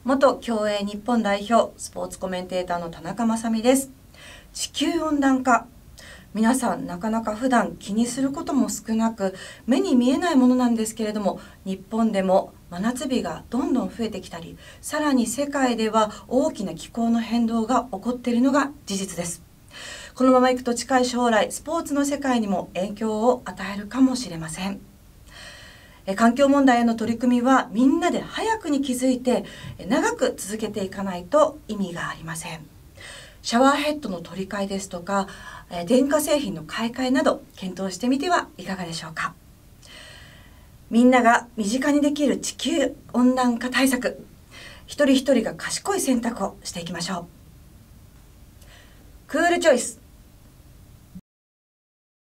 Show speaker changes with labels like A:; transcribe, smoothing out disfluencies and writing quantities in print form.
A: 元競泳日本代表スポーツコメンテーターの田中雅美です。地球温暖化、皆さんなかなか普段気にすることも少なく目に見えないものなんですけれども、日本でも真夏日がどんどん増えてきたり、さらに世界では大きな気候の変動が起こっているのが事実です。このままいくと近い将来、スポーツの世界にも影響を与えるかもしれません。環境問題への取り組みはみんなで早くに気づいて長く続けていかないと意味がありません。シャワーヘッドの取り替えですとか電化製品の買い替えなど検討してみてはいかがでしょうか。みんなが身近にできる地球温暖化対策、一人一人が賢い選択をしていきましょう。クールチョイス